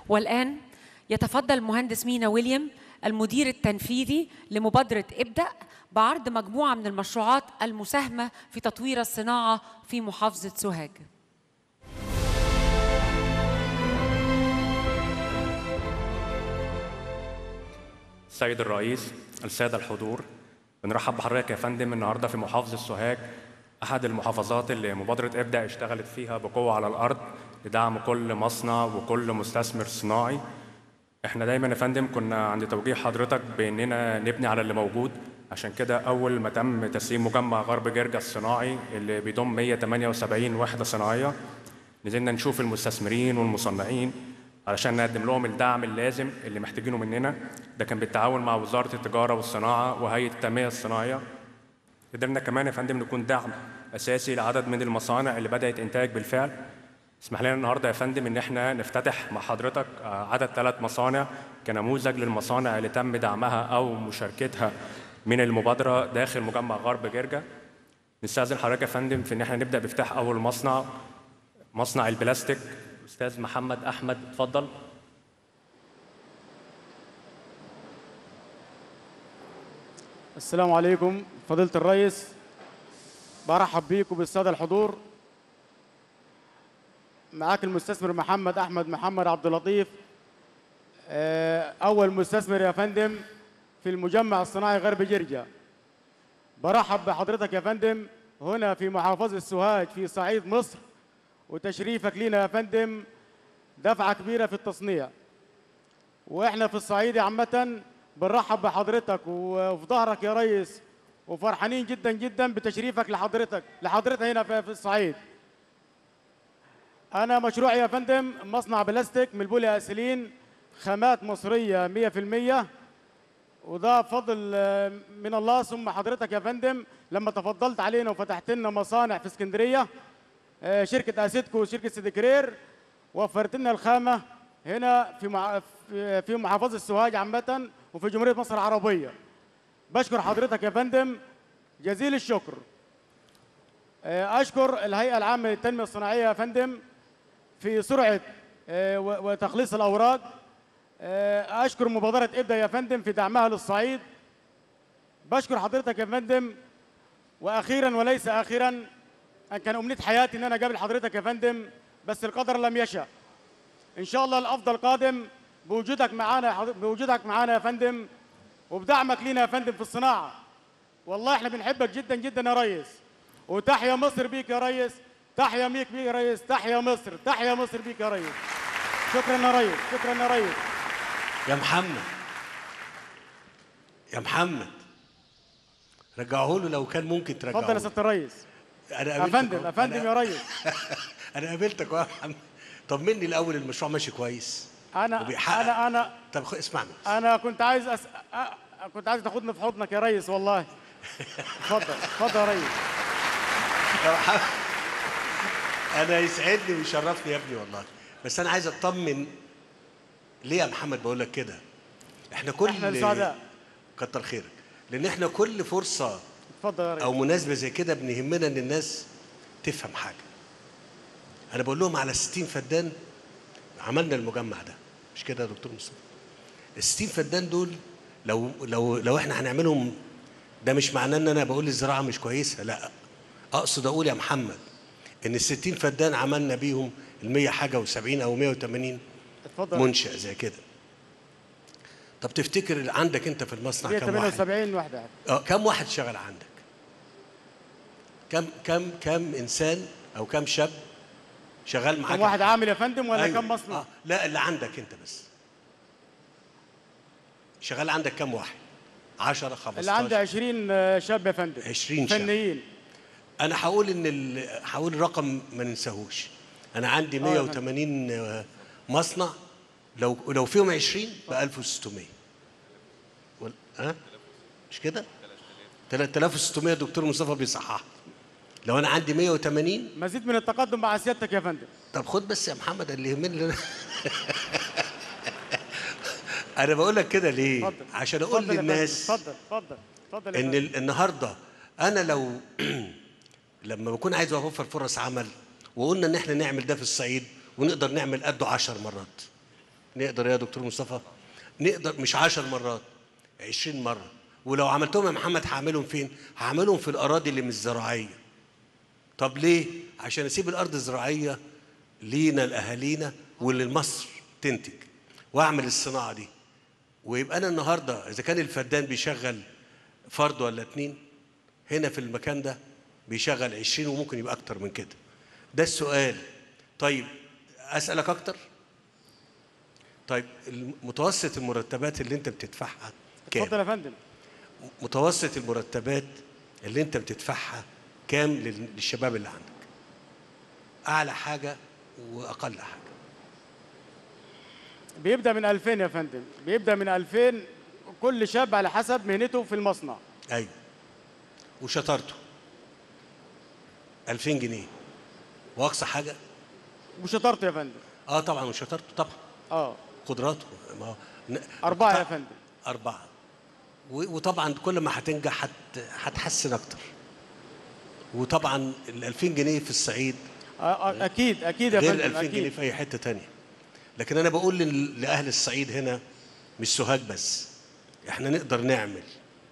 والآن يتفضل المهندس مينا ويليام المدير التنفيذي لمبادرة ابدأ بعرض مجموعة من المشروعات المساهمة في تطوير الصناعة في محافظة سوهاج. السيد الرئيس، السادة الحضور، بنرحب بحضرتك يا فندم النهارده في محافظة سوهاج، أحد المحافظات اللي مبادرة ابدأ اشتغلت فيها بقوة على الأرض لدعم كل مصنع وكل مستثمر صناعي. احنا دايما يا فندم كنا عند توجيه حضرتك باننا نبني على اللي موجود، عشان كده اول ما تم تسليم مجمع غرب جرجا الصناعي اللي بيضم 178 وحده صناعيه، نزلنا نشوف المستثمرين والمصنعين علشان نقدم لهم الدعم اللازم اللي محتاجينه مننا. ده كان بالتعاون مع وزاره التجاره والصناعه وهيئه التنميه الصناعيه. قدرنا كمان يا فندم نكون دعم اساسي لعدد من المصانع اللي بدات انتاج بالفعل. اسمح لنا النهارده يا فندم ان احنا نفتتح مع حضرتك عدد 3 مصانع كنموذج للمصانع اللي تم دعمها او مشاركتها من المبادره داخل مجمع غرب جرجا. نستاذن حضرتك يا فندم في ان احنا نبدا بافتتاح اول مصنع البلاستيك. استاذ محمد احمد، اتفضل. السلام عليكم فضيلة الرئيس، برحب بيكم بالسادة الحضور. معاك المستثمر محمد أحمد عبد اللطيف، أول مستثمر يا فندم في المجمع الصناعي غرب جرجا. برحب بحضرتك يا فندم هنا في محافظة سوهاج في صعيد مصر، وتشريفك لنا يا فندم دفعة كبيرة في التصنيع. وإحنا في الصعيد عامة بنرحب بحضرتك وفي ظهرك يا ريس، وفرحانين جدا جدا بتشريفك لحضرتك هنا في الصعيد. أنا مشروعي يا فندم مصنع بلاستيك من البولي أسيلين، خامات مصرية 100%، وده فضل من الله ثم حضرتك يا فندم لما تفضلت علينا وفتحت لنا مصانع في اسكندرية، شركة أسيدكو وشركة سيدكرير، وفرت لنا الخامة هنا في محافظة سوهاج عامة وفي جمهورية مصر العربية. بشكر حضرتك يا فندم جزيل الشكر. أشكر الهيئة العامة للتنمية الصناعية يا فندم في سرعة وتخليص الأوراق. أشكر مبادرة ابدأ يا فندم في دعمها للصعيد. بشكر حضرتك يا فندم. وأخيرا وليس آخرا، أن كان أمنية حياتي أن أنا أقابل حضرتك يا فندم، بس القدر لم يشأ. إن شاء الله الأفضل قادم بوجودك معانا يا فندم، وبدعمك لينا يا فندم في الصناعة. والله إحنا بنحبك جدا جدا يا ريس، وتحيا مصر بيك يا ريس، تحيا بيك يا ريس، تحيا مصر، تحيا مصر بيك يا ريس. شكرا يا ريس، شكرا يا ريس. يا محمد رجعه له لو كان ممكن ترجعه. اتفضل يا سيادة الريس. انا افندم يا ريس. انا قابلتك يا محمد. طمني الاول، المشروع ماشي كويس؟ انا طب اسمعني. انا كنت عايز كنت عايز تاخدني في حضنك يا ريس والله. اتفضل يا ريس. يا محمد انا يسعدني ويشرفني يا ابني والله، بس انا عايز اطمن. ليه يا محمد بقول لك كده؟ احنا سعداء. كتر خيرك، لان احنا كل فرصه اتفضل يا ريس او مناسبه زي كده بنهمنا ان الناس تفهم حاجه. انا بقول لهم على 60 فدان عملنا المجمع ده، مش كده يا دكتور مصطفى؟ ال 60 فدان دول لو احنا هنعملهم، ده مش معناه ان انا بقول الزراعه مش كويسه، لا، اقصد اقول يا محمد ان ال 60 فدان عملنا بيهم ال 100 حاجه و70 او 180 منشأ زي كده. طب تفتكر عندك انت في المصنع كم واحد؟ 178 وحده. كم واحد شغال عندك؟ كم انسان او كم شاب شغال معاك؟ كم واحد عامل يا فندم ولا أيوة. كم مصنع؟ لا، اللي عندك انت بس. شغال عندك كم واحد؟ 10 15؟ اللي عندي 20 شاب يا فندم. 20 شاب فنيين. انا هقول رقم ما ننساهوش. انا عندي 180 مصنع، لو فيهم 20 ب 1600. مش كده؟ 3600 دكتور مصطفى بيصحح. لو انا عندي 180 مزيد من التقدم مع سيادتك يا فندم. طب خد بس يا محمد اللي يهمني. انا بقول لك كده ليه؟ فضل. عشان اقول للناس اتفضل ان النهارده انا لما بكون عايز اوفر فرص عمل، وقلنا ان احنا نعمل ده في الصعيد ونقدر نعمل قده 10 مرات. نقدر يا دكتور مصطفى؟ نقدر، مش 10 مرات، 20 مرة. ولو عملتهم يا محمد هعملهم فين؟ هعملهم في الأراضي اللي مش زراعية. طب ليه؟ عشان أسيب الأرض الزراعية لينا لأهالينا ولمصر تنتج، وأعمل الصناعة دي. ويبقى أنا النهاردة إذا كان الفدان بيشغل فرد ولا 2، هنا في المكان ده بيشغل 20 وممكن يبقى أكتر من كده. ده السؤال. طيب أسألك أكتر؟ طيب متوسط المرتبات اللي أنت بتدفعها كام؟ اتفضل يا فندم. متوسط المرتبات اللي أنت بتدفعها كام للشباب اللي عندك؟ أعلى حاجة وأقل حاجة. بيبدأ من 2000 يا فندم، بيبدأ من 2000، كل شاب على حسب مهنته في المصنع. أيوه. وشطارته 2000 جنيه وأقصى حاجة؟ وشطارته يا فندم. طبعا وشطارته طبعا. قدراته. ما هو 4 يا فندم. 4. وطبعا كل ما هتنجح هتحسن أكتر. وطبعا ال 2000 جنيه في الصعيد أكيد يا فندم، غير 2000 جنيه في أي حتة تانية. لكن أنا بقول لأهل الصعيد هنا، مش سوهاج بس، إحنا نقدر نعمل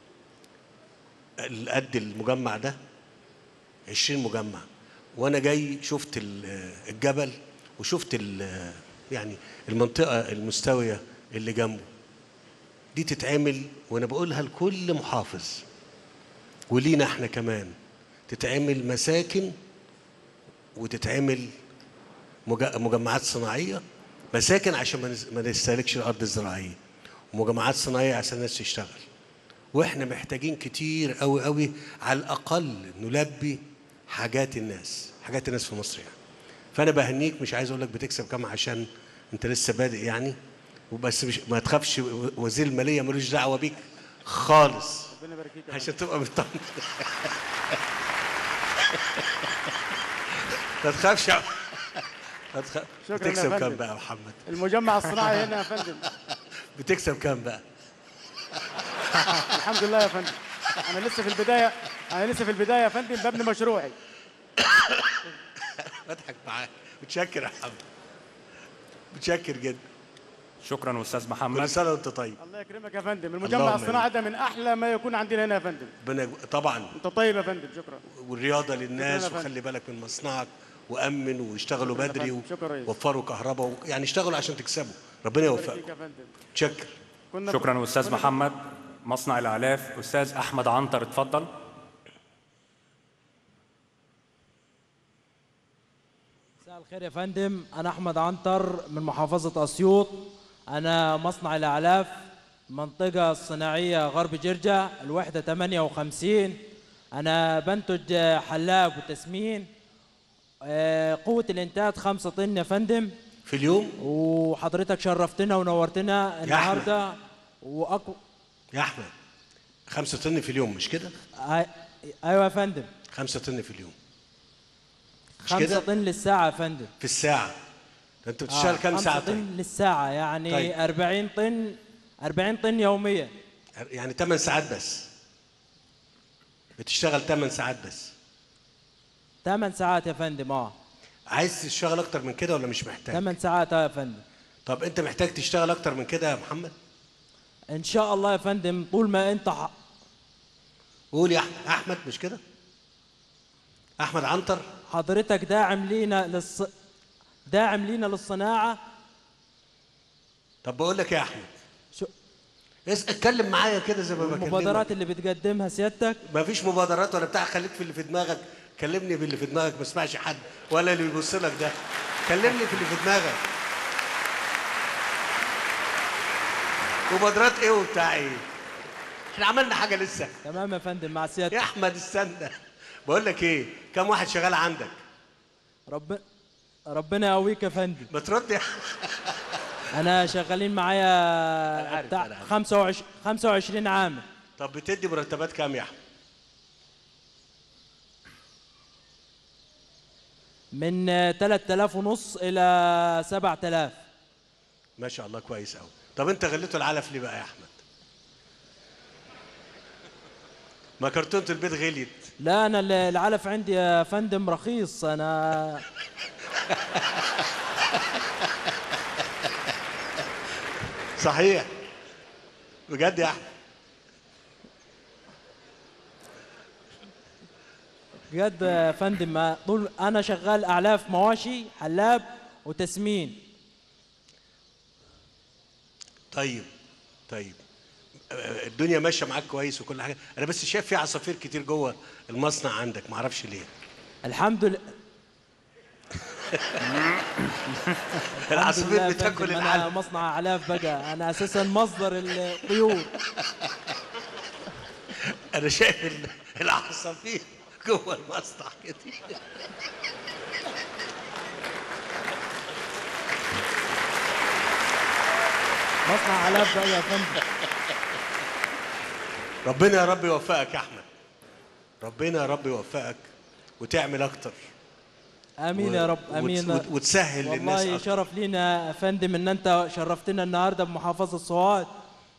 قد المجمع ده 20 مجمع. وأنا جاي شفت الجبل وشفت يعني المنطقة المستوية اللي جنبه دي تتعمل. وأنا بقولها لكل محافظ ولينا إحنا كمان، تتعمل مساكن وتتعمل مجمعات صناعية. مساكن عشان ما نستهلكش الأرض الزراعية، ومجمعات صناعية عشان الناس تشتغل. وإحنا محتاجين كتير قوي قوي، على الأقل نلبي حاجات الناس في مصر يعني. فأنا بهنيك، مش عايز أقول لك بتكسب كام عشان أنت لسه بادئ يعني، وبس ما تخافش، وزير المالية ملوش دعوة بيك خالص عشان تبقى مطمن. ما تخافش. بتكسب كام بقى يا محمد؟ المجمع الصناعي هنا يا فندم بتكسب كام بقى؟ الحمد لله يا فندم، أنا لسه في البداية يا فندم، ببني مشروعي. بضحك معاك. متشكر يا محمد، متشكر جدا. شكرا أستاذ محمد. كل سنة وأنت طيب. الله يكرمك يا فندم. المجمع الصناعي ده من أحلى ما يكون عندنا هنا يا فندم. طبعا. أنت طيب يا فندم. شكرا. والرياضة للناس، وخلي بالك من مصنعك، وأمن واشتغلوا بدري، ووفروا كهرباء، يعني اشتغلوا عشان تكسبوا. ربنا يوفقكم. شكرا. شكرا أستاذ محمد. مصنع الأعلاف أستاذ أحمد عنتر، اتفضل. مساء الخير يا فندم، أنا أحمد عنتر من محافظة أسيوط. أنا مصنع الأعلاف، منطقة الصناعية غرب جرجة، الوحدة 58. أنا بنتج حلاق وتسمين. قوة الإنتاج 5 طن يا فندم في اليوم. وحضرتك شرفتنا ونورتنا النهارده. يا أحمد 5 طن في اليوم مش كده؟ أيوة يا فندم. 5 طن في اليوم 5 طن للساعة يا فندم. في الساعة. أنت بتشتغل كام ساعة؟ 5 طن للساعة، يعني طيب. 40 طن يوميا، يعني 8 ساعات بس. بتشتغل 8 ساعات بس. 8 ساعات يا فندم. عايز تشتغل أكتر من كده ولا مش محتاج؟ 8 ساعات يا فندم. طب أنت محتاج تشتغل أكتر من كده يا محمد؟ إن شاء الله يا فندم، طول ما أنت قول يا أحمد، مش كده؟ أحمد عنتر، حضرتك داعم لينا للصناعة. طب بقول لك يا أحمد، اتكلم معايا كده زي ما بكلمك. المبادرات اللي بتقدمها سيادتك. ما فيش مبادرات ولا بتاع، خليك في اللي في دماغك. كلمني باللي في دماغك، ما اسمعش حد ولا اللي بيبص لك ده. كلمني في اللي في دماغك. مبادرات ايه وبتاع ايه؟ احنا عملنا حاجه لسه؟ تمام يا فندم، مع سيادتك. يا احمد استنى، بقول لك ايه، كم واحد شغال عندك؟ ربنا يقويك يا فندم. ما ترد يا انا شغالين معايا بتاع 25 عام. طب بتدي مرتبات كام يا احمد؟ من 3,500 الى 7,000. ما شاء الله، كويس قوي. طب انت غليته العلف ليه بقى يا احمد؟ ما كرتونة البيت غليت. لا، انا العلف عندي يا فندم رخيص. انا صحيح بجد يا احمد. بجد يا فندم، طول انا شغال اعلاف مواشي، حلاب وتسمين. طيب الدنيا ماشيه معاك كويس وكل حاجه، انا بس شايف في عصافير كتير جوه المصنع عندك، ما اعرفش ليه. الحمد لله. العصافير بتاكل انا العلف. مصنع اعلاف بقى، انا اساسا مصدر الطيور. انا شايف العصافير جوه المصنع كده. مصنع اعلاف بقى يا فندم. ربنا يا رب يوفقك يا احمد، ربنا يا رب يوفقك وتعمل اكتر. امين يا رب، امين. وتسهل للناس والله اكتر. شرف لينا يا فندم ان انت شرفتنا النهارده بمحافظه سوهاج.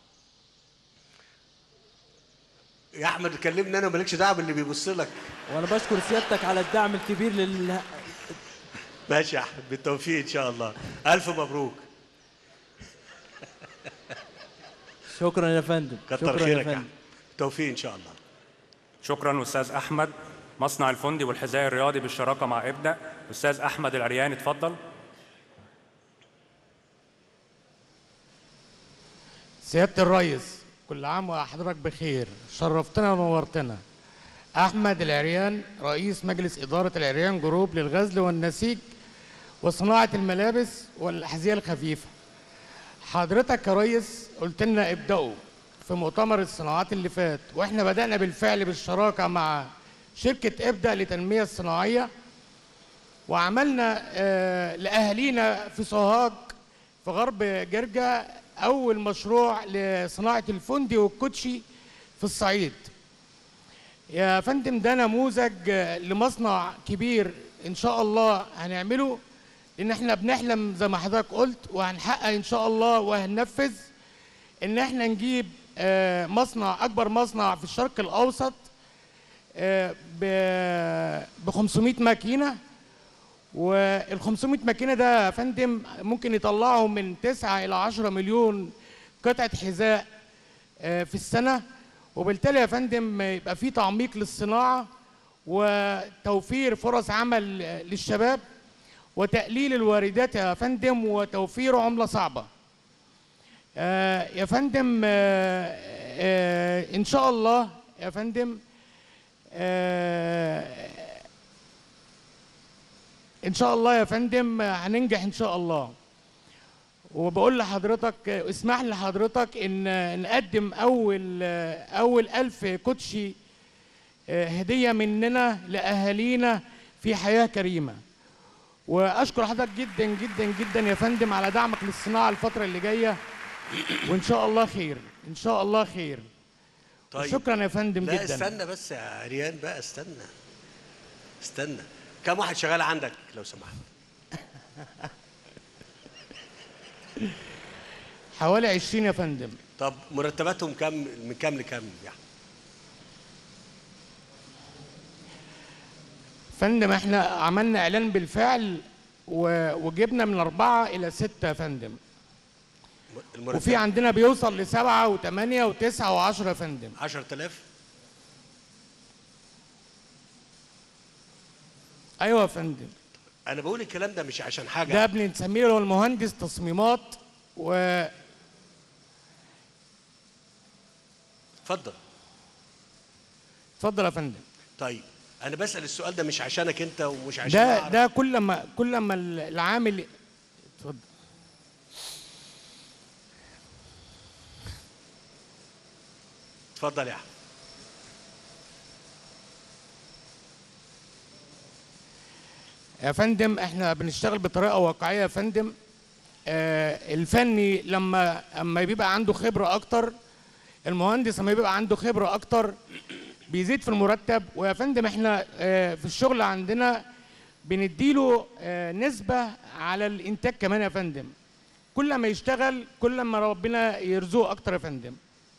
يا احمد كلمني انا ومالكش دعوه باللي بيبص لك. وانا بشكر سيادتك على الدعم الكبير ماشي يا احمد، بالتوفيق ان شاء الله، الف مبروك. شكرا يا فندم. كتر خيرك يا احمد، بالتوفيق ان شاء الله. شكرا أستاذ أحمد. مصنع الفندي والحذاء الرياضي بالشراكة مع ابدأ، أستاذ أحمد العريان اتفضل. سيادة الرئيس، كل عام وحضرتك بخير، شرفتنا ونورتنا. أحمد العريان، رئيس مجلس إدارة العريان جروب للغزل والنسيج وصناعة الملابس والأحذية الخفيفة. حضرتك يا ريس قلت لنا ابدأوا في مؤتمر الصناعات اللي فات، واحنا بدأنا بالفعل بالشراكة مع شركة ابدأ للتنمية الصناعية، وعملنا لأهالينا في سوهاج في غرب جرجة أول مشروع لصناعة الفندي والكوتشي في الصعيد. يا فندم ده نموذج لمصنع كبير إن شاء الله هنعمله، لأن احنا بنحلم زي ما حضرتك قلت وهنحقق إن شاء الله وهننفذ إن احنا نجيب مصنع، أكبر مصنع في الشرق الأوسط ب 500 ماكينة، وال 500 ماكينة ده يا فندم ممكن يطلعوا من 9 إلى 10 مليون قطعة حذاء في السنة، وبالتالي يا فندم يبقى في تعميق للصناعة وتوفير فرص عمل للشباب وتقليل الواردات يا فندم وتوفير عملة صعبة. يا فندم إن شاء الله يا فندم إن شاء الله يا فندم هننجح إن شاء الله. وبقول لحضرتك اسمح لحضرتك إن نقدم أول 1000 كوتشي هدية مننا لأهالينا في حياة كريمة. وأشكر حضرتك جدا جدا جدا يا فندم على دعمك للصناعة الفترة اللي جاية، وإن شاء الله خير، إن شاء الله خير. طيب شكرا يا فندم لا جدا. استنى بس يا عريان بقى، استنى. كم واحد شغال عندك لو سمحت؟ حوالي 20 يا فندم. طب مرتباتهم كم، من كم لكم يعني؟ فندم احنا عملنا اعلان بالفعل وجبنا من 4 إلى 6 يا فندم. وفي عندنا بيوصل ل7 و8 و9 و10 يا فندم. 10,000؟ ايوه يا فندم. انا بقول الكلام ده مش عشان حاجه، ده بنسميه هو المهندس تصميمات اتفضل. اتفضل يا فندم. طيب انا بسأل السؤال ده مش عشانك انت ومش عشان ده كل ما العامل. اتفضل. اتفضل يا احمد. يا فندم احنا بنشتغل بطريقه واقعيه يا فندم. الفني لما بيبقى عنده خبره اكتر، المهندس لما بيبقى عنده خبره اكتر بيزيد في المرتب. ويا فندم احنا في الشغل عندنا بنديله نسبه على الانتاج كمان يا فندم. كل ما يشتغل كل ما ربنا يرزقه اكتر يا فندم.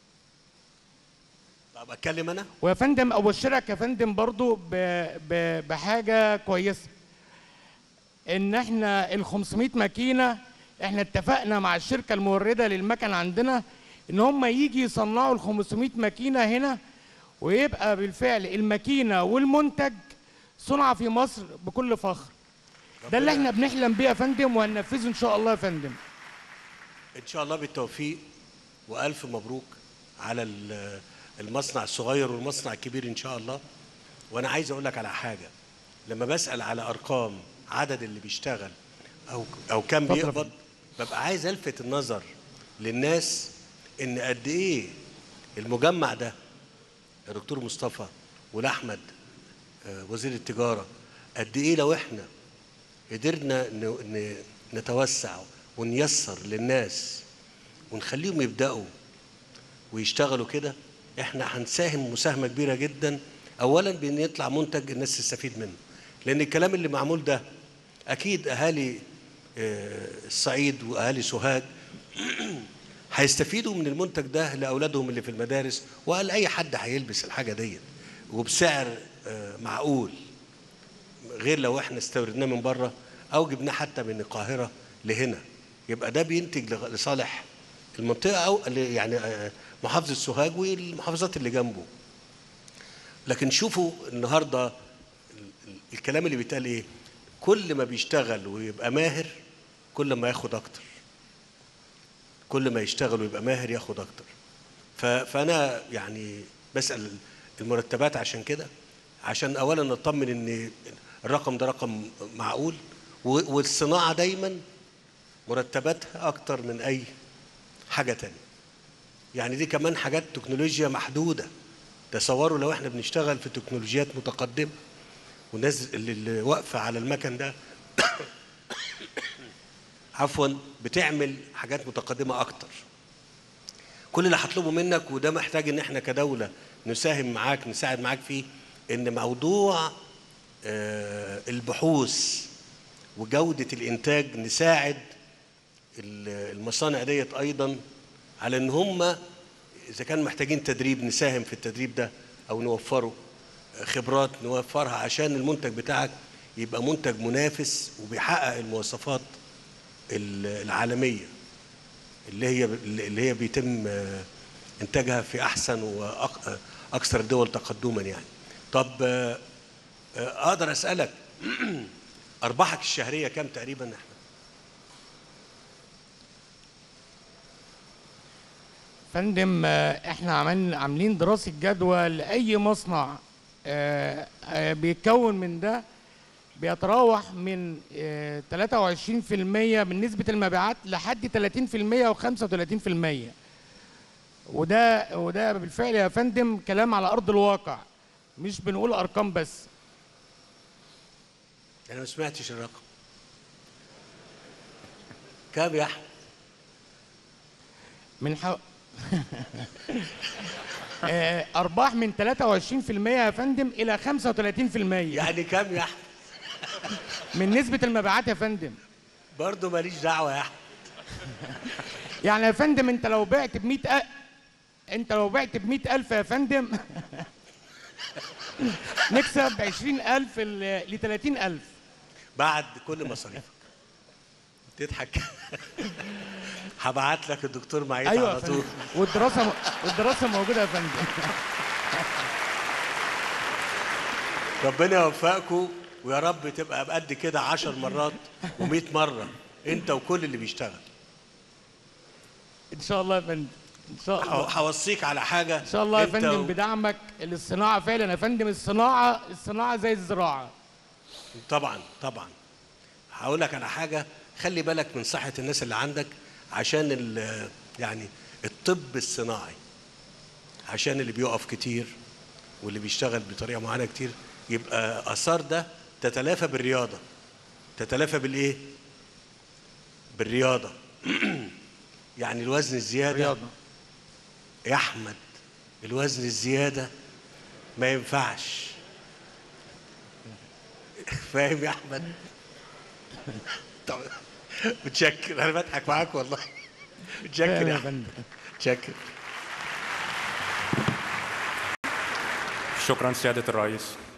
طب اتكلم انا؟ ويا فندم ابشرك يا فندم برضو بحاجه كويسه، ان احنا ال 500 ماكينه احنا اتفقنا مع الشركه المورده للمكن عندنا ان هم يجي يصنعوا ال 500 ماكينه هنا، ويبقى بالفعل الماكينه والمنتج صنع في مصر بكل فخر. ده اللي احنا بنحلم بيه يا فندم، وهننفذه ان شاء الله يا فندم. ان شاء الله بالتوفيق، والف مبروك على المصنع الصغير والمصنع الكبير ان شاء الله. وانا عايز اقول لك على حاجه، لما بسال على ارقام عدد اللي بيشتغل او كم بيقبض، ببقى عايز الفت النظر للناس ان قد ايه المجمع ده يا دكتور مصطفى ولاحمد وزير التجاره، قد ايه لو احنا قدرنا نتوسع ونيسر للناس ونخليهم يبداوا ويشتغلوا كده، احنا هنساهم مساهمه كبيره جدا. اولا بان يطلع منتج الناس تستفيد منه، لان الكلام اللي معمول ده اكيد اهالي الصعيد واهالي سوهاج هيستفيدوا من المنتج ده لاولادهم اللي في المدارس، وقال اي حد هيلبس الحاجه ديت وبسعر معقول، غير لو احنا استوردناه من بره او جبناه حتى من القاهره لهنا، يبقى ده بينتج لصالح المنطقه او يعني محافظه سوهاج والمحافظات اللي جنبه. لكن شوفوا النهارده الكلام اللي بيتقال ايه، كل ما بيشتغل ويبقى ماهر كل ما ياخد اكتر، كل ما يشتغل ويبقى ماهر ياخد اكتر. فانا يعني بسال المرتبات عشان كده، عشان اولا نطمن ان الرقم ده رقم معقول، والصناعه دايما مرتباتها اكتر من اي حاجه تانية. يعني دي كمان حاجات تكنولوجيا محدوده، تصوروا لو احنا بنشتغل في تكنولوجيات متقدمه والناس اللي واقفه على المكن ده عفوا بتعمل حاجات متقدمه اكتر. كل اللي هطلبه منك، وده محتاج ان احنا كدوله نساهم معاك نساعد معاك فيه، ان موضوع البحوث وجوده الانتاج نساعد المصانع ديت ايضا على ان هم اذا كان محتاجين تدريب نساهم في التدريب ده، او نوفره خبرات نوفرها عشان المنتج بتاعك يبقى منتج منافس وبيحقق المواصفات العالميه اللي هي بيتم انتاجها في احسن واكثر الدول تقدما يعني. طب اقدر اسالك ارباحك الشهريه كام تقريبا يا احمد؟ فندم احنا عاملين دراسه جدوى لاي مصنع بيتكون من ده، بيتراوح من 23% من نسبه المبيعات لحد 30% و35%. وده بالفعل يا فندم كلام على ارض الواقع، مش بنقول ارقام بس. انا ما سمعتش الرقم كام يا احمد؟ من ارباح من 23% يا فندم الى 35%. يعني كام يا احمد؟ من نسبه المبيعات يا فندم. برضه ماليش دعوه يا احمد. يعني يا فندم انت لو بعت ب 100,000 يا فندم نكسب 20,000 ل 30,000 بعد كل مصاريفك. تضحك. هبعت لك الدكتور معيط أيوة على طول. والدراسه موجوده يا فندم. ربنا يوفقكم، ويا رب تبقى بقد كده 10 مرات و100 مره انت وكل اللي بيشتغل. ان شاء الله يا فندم، ان شاء الله. هوصيك على حاجه ان شاء الله يا فندم بدعمك للصناعه. فعلا يا فندم الصناعه زي الزراعه. طبعا طبعا. هقول لك على حاجه، خلي بالك من صحه الناس اللي عندك، عشان يعني الطب الصناعي، عشان اللي بيقف كتير واللي بيشتغل بطريقه معينه كتير، يبقى اثار ده تتلافى بالرياضه. تتلافى بالايه؟ بالرياضه. يعني الوزن الزياده رياضة. يا احمد الوزن الزياده ما ينفعش. فاهم يا احمد؟ طب متشكر، انا بضحك معاك والله. متشكر يا احمد. متشكر. شكرا سياده الرئيس.